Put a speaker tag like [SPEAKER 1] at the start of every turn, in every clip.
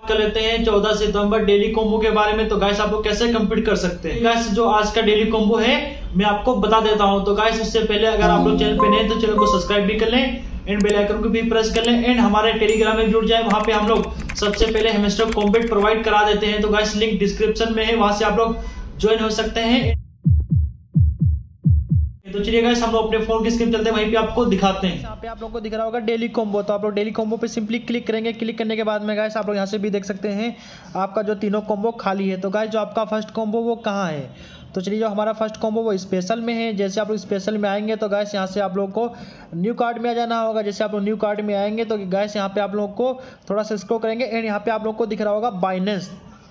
[SPEAKER 1] कर लेते हैं 14 सितंबर डेली कॉम्बो के बारे में। तो गाइस आप लोग कैसे कंप्लीट कर सकते हैं। गाइस जो आज का डेली कॉम्बो है मैं आपको बता देता हूं। तो गाइस उससे पहले अगर आप लोग चैनल पे नए हैं तो चैनल को सब्सक्राइब भी कर लें एंड बेल आइकन को भी प्रेस कर लें एंड हमारे टेलीग्राम में जुड़ जाए। वहां पे हम लोग सबसे पहले हैमस्टर कॉम्बैट प्रोवाइड करा देते हैं। तो गाइस लिंक डिस्क्रिप्शन में है, वहां से आप लोग ज्वाइन हो सकते हैं। तो चलिए गाइस हम लोग अपने फोन की स्क्रीन चलते हैं, वहीं पे आपको दिखाते हैं। यहाँ पे आप लोगों को दिख रहा होगा डेली कॉम्बो। तो आप लोग डेली कॉम्बो पे सिंपली क्लिक करेंगे। क्लिक करने के बाद में गाइस आप लोग यहाँ से भी देख सकते हैं आपका जो तीनों कॉम्बो खाली है। तो गाइस जो आपका फर्स्ट कॉम्बो वो कहाँ है। तो चलिए जो हमारा फर्स्ट कॉम्बो वो स्पेशल में है। जैसे आप लोग स्पेशल में आएंगे तो गाइस यहाँ से आप लोग को न्यू कार्ड में आ जाना होगा। जैसे आप लोग न्यू कार्ड में आएंगे तो गाइस यहाँ पे आप लोग को थोड़ा सा स्क्रॉल करेंगे एंड यहाँ पे आप लोग को दिख रहा होगा बाइनेंस।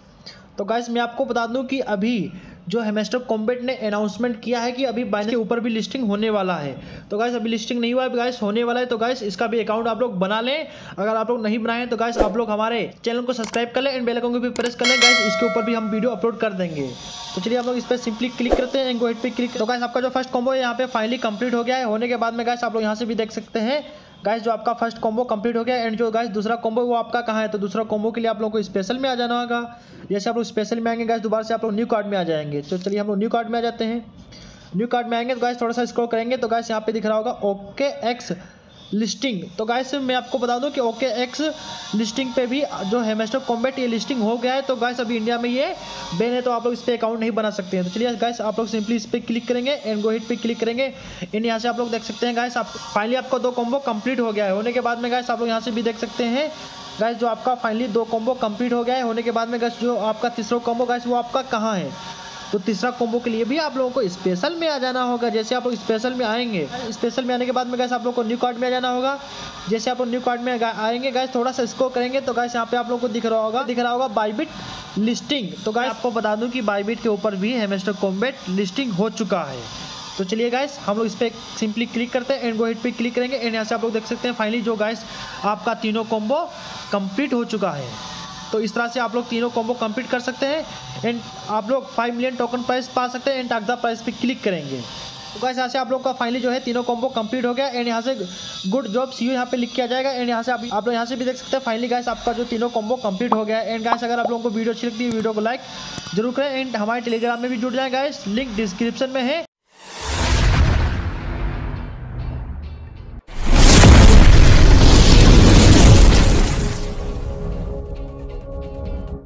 [SPEAKER 1] तो गाइस मैं आपको बता दूं कि अभी जो हैमस्टर कॉम्बैट ने अनाउंसमेंट किया है कि अभी बाइनेंस के ऊपर भी लिस्टिंग होने वाला है। तो गाइस अभी लिस्टिंग नहीं हुआ है, गाइस होने वाला है। तो गाइस इसका भी अकाउंट आप लोग बना लें। अगर आप लोग नहीं बनाए तो गाइस आप लोग हमारे चैनल को सब्सक्राइब कर लें एंड बेल आइकन को भी प्रेस कर लें। गाइस इसके ऊपर भी हम वीडियो अपलोड कर देंगे। तो चलिए आप लोग इस पर सिंपली क्लिक करते हैं, गो हेड पे क्लिक। तो गाइस आपका जो फर्स्ट कॉम्बो है यहाँ पे फाइनली कंप्लीट हो गया है। होने के बाद में गाइस आप लोग यहाँ से भी देख सकते हैं गाइस जो आपका फर्स्ट कॉम्बो कंप्लीट हो गया एंड जो गाइस दूसरा कॉम्बो वो आपका कहाँ है। तो दूसरा कॉम्बो के लिए आप लोगों को स्पेशल में आ जाना होगा। जैसे आप लोग स्पेशल में आएंगे गाइस दोबारा से आप लोग न्यू कार्ड में आ जाएंगे। तो चलिए हम लोग न्यू कार्ड में आ जाते हैं। न्यू कार्ड में आएंगे तो गाइस थोड़ा सा स्क्रॉल करेंगे तो गाइस यहाँ पे दिख रहा होगा ओके एक्स लिस्टिंग। तो गाइस मैं आपको बता दूं कि ओके एक्स लिस्टिंग पे भी जो हैमस्टर कॉम्बैट ये लिस्टिंग हो गया है। तो गाइस अभी इंडिया में ये बैन है, तो आप लोग इस पे अकाउंट नहीं बना सकते हैं। तो चलिए गाइस आप लोग सिंपली इस पे क्लिक करेंगे एंड गो हिट पे क्लिक करेंगे एंड यहाँ से आप लोग देख सकते हैं गाइस आप फाइनली आपका 2 कॉम्बो कंप्लीट हो गया है। होने के बाद में गाइस आप लोग यहाँ से भी देख सकते हैं गाइस जो आपका फाइनली 2 कॉम्बो कंप्लीट हो गया है। होने के बाद में गाइस जो आपका तीसरा कॉम्बो गाइस वो आपका कहाँ है। तो तीसरा कॉम्बो के लिए भी आप लोगों को स्पेशल में आ जाना होगा। जैसे आप लोग स्पेशल में आएंगे, स्पेशल में आने के बाद में गाइस आप लोग को न्यू कार्ड में आ जाना होगा। जैसे आप लोग न्यू कार्ड में आएंगे गाइस थोड़ा सा स्क्रॉल करेंगे तो गाइस यहाँ पे आप लोग को दिख रहा होगा बाइबिट लिस्टिंग। तो गाइस आपको बता दूं कि बाइबिट के ऊपर भी हैमस्टर कॉम्बैट लिस्टिंग हो चुका है। तो चलिए गाइस हम लोग इस पर सिंपली क्लिक करते हैं एंड गो हिट पे क्लिक करेंगे एंड यहाँ से आप लोग देख सकते हैं फाइनली जो गाइस आपका तीनों कॉम्बो कंप्लीट हो चुका है। तो इस तरह से आप लोग तीनों कॉम्बो कंप्लीट कर सकते हैं एंड आप लोग 5 मिलियन टोकन प्राइस पा सकते हैं एंड टाक द प्राइस पे क्लिक करेंगे। तो गाइस यहाँ से आप लोग का फाइनली जो है तीनों कॉम्बो कंप्लीट हो गया एंड यहाँ से गुड जॉब सी यू यहाँ पे लिख के आ जाएगा एंड यहाँ से आप लोग यहाँ से भी देख सकते हैं फाइनली गाइस आपका जो तीनों कॉम्बो कंप्लीट हो गया है। एंड गाइस अगर आप लोगों को वीडियो अच्छी लगती है वीडियो को लाइक जरूर करें एंड हमारे टेलीग्राम में भी जुड़ जाए गाइस, लिंक डिस्क्रिप्शन में है।